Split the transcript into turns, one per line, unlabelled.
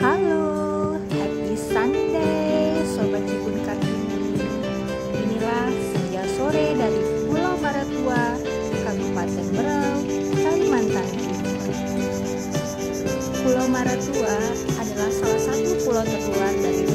Halo, happy Sunday, Sobat Cibun Kartini. Inilah senja sore dari Pulau Maratua, Kabupaten Berau, Kalimantan Timur. Pulau Maratua adalah salah satu pulau terluar dari